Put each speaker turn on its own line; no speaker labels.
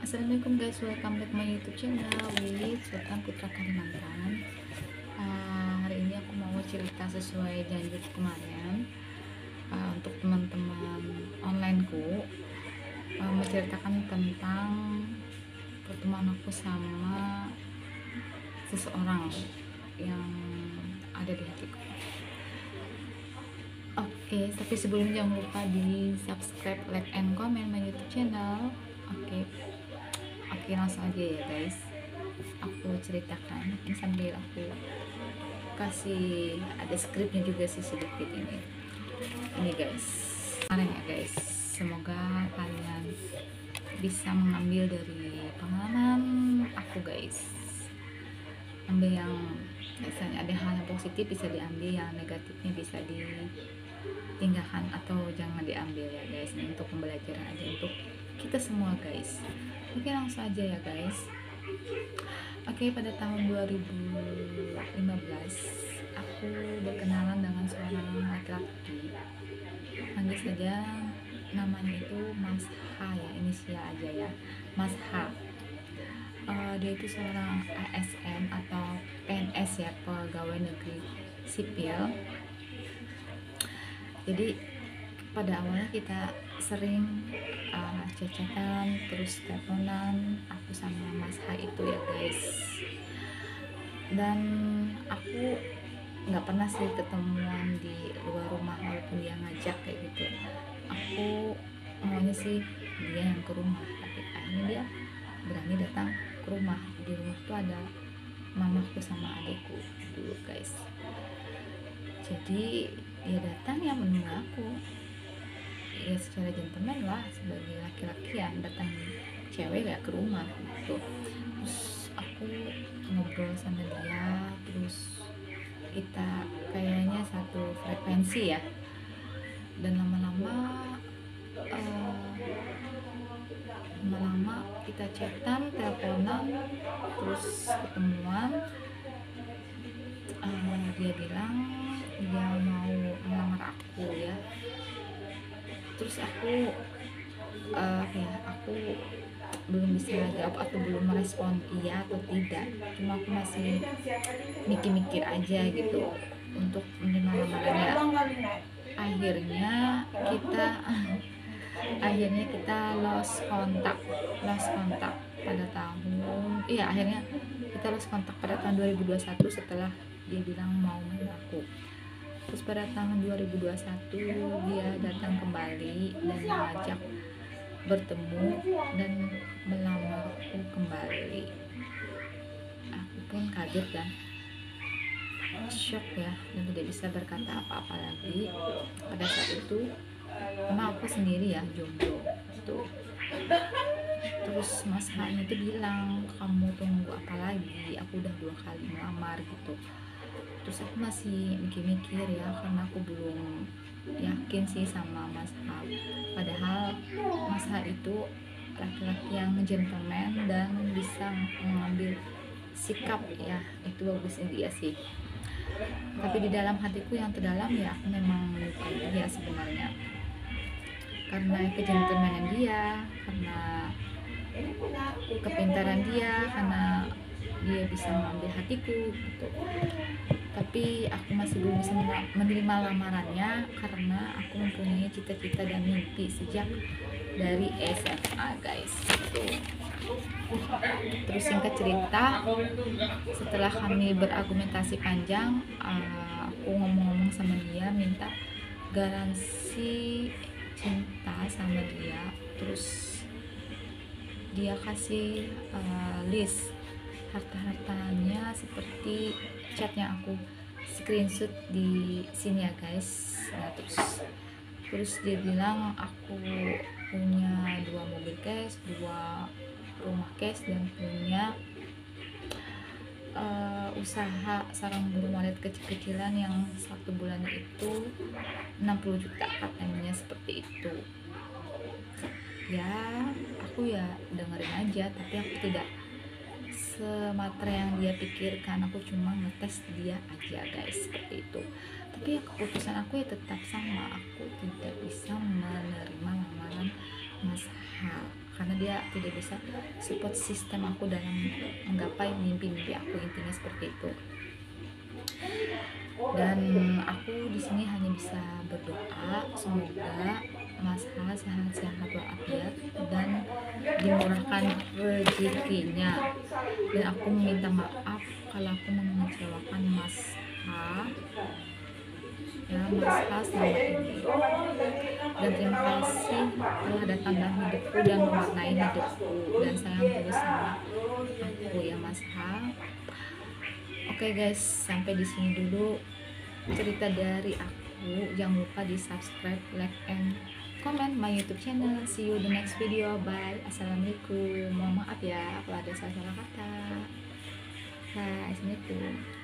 Assalamualaikum guys, welcome back my YouTube channel with Sultan Putra Kalimantan. Hari ini aku mau cerita sesuai janji kemarin untuk teman-teman onlineku, menceritakan tentang pertemuan aku sama seseorang yang ada di hatiku. Oke, tapi sebelumnya jangan lupa di subscribe, like, and comment my YouTube channel. Oke, langsung aja ya guys, aku ceritakan ini sambil aku kasih ada skripnya juga sih sedikit ini guys. Kalian ya guys, semoga kalian bisa mengambil dari pengalaman aku guys, ambil yang misalnya ada hal yang positif bisa diambil, yang negatifnya bisa ditinggalkan atau jangan diambil ya guys. Ini untuk pembelajaran aja untuk kita semua guys. Oke, langsung aja ya guys. Oke, pada tahun 2015 aku berkenalan dengan seorang laki-laki, panggil saja namanya itu Mas H ya, inisial aja ya, Mas H. Dia itu seorang ASN atau PNS ya, pegawai negeri sipil. Jadi pada awalnya kita sering chat-chatan, terus teleponan aku sama Mas H itu ya guys. Dan aku nggak pernah sih ketemuan di luar rumah walaupun dia ngajak kayak gitu. Aku maunya sih dia yang ke rumah, tapi akhirnya dia berani datang ke rumah. Di rumah tuh ada mamaku sama adikku dulu guys. Jadi dia datang ya menunggu aku ya, secara gentleman lah, sebagai laki-laki ya datang cewek gak ke rumah gitu. Terus aku ngobrol sama dia, terus kita kayaknya satu frekuensi ya, dan lama-lama kita chatan, teleponan, terus ketemuan. Dia bilang dia mau melamar aku ya. Terus aku aku belum bisa jawab atau belum merespon iya atau tidak, cuma aku masih mikir-mikir aja gitu untuk menerima lamarannya. Akhirnya kita lost kontak pada tahun 2021 setelah dia bilang mau melamar aku. Terus pada tahun 2021 dia datang kembali dan mengajak bertemu dan melamarku kembali. Aku pun kaget dan shock ya, dan tidak bisa berkata apa-apa lagi. Pada saat itu memang aku sendiri ya, jomblo tuh. Terus Mas H-nya itu bilang, kamu tunggu apa lagi, aku udah 2 kali melamar gitu. Terus aku masih mikir-mikir ya, karena aku belum yakin sih sama Mas H. Padahal Mas H itu laki-laki yang gentleman dan bisa mengambil sikap ya, itu bagusnya dia sih. Tapi di dalam hatiku yang terdalam ya, aku memang menyukai dia sebenarnya, karena kegentleman dia, karena kepintaran dia, karena dia bisa mengambil hatiku gitu. Tapi aku masih belum bisa menerima lamarannya karena aku mempunyai cita-cita dan mimpi sejak dari SMA guys gitu. Terus singkat cerita, setelah kami berargumentasi panjang, aku ngomong-ngomong sama dia, minta garansi cinta sama dia. Terus dia kasih list harta-hartanya seperti chat yang aku screenshot di sini ya guys. Nah, terus dia bilang aku punya 2 mobil cash, 2 rumah cash, dan punya usaha sarang burung walet kecil-kecilan yang 1 bulannya itu 60 juta katanya, seperti itu ya. Aku ya dengerin aja, tapi aku tidak sematra yang dia pikirkan. Aku cuma ngetes dia aja guys, seperti itu. Tapi ya keputusan aku ya tetap sama, aku tidak bisa menerima lamaran Mas H karena dia tidak bisa support sistem aku dalam menggapai mimpi-mimpi aku, intinya seperti itu. Dan aku di sini hanya bisa berdoa semoga Mas H sehat-sehat walafiat dan dimurahkan rezekinya. Dan aku meminta maaf kalau aku mengecewakan Mas H, ya Mas H selama ini. Dan terima kasih telah datang dalam hidupku dan mewarnai hidupku, dan sayang terus sama aku ya Mas H. Oke guys, sampai di sini dulu cerita dari aku. Jangan lupa di subscribe, like, and comment my YouTube channel. See you the next video. Bye. Assalamualaikum. Mohon maaf ya kalau ada salah-salah kata. Bye. Assalamualaikum.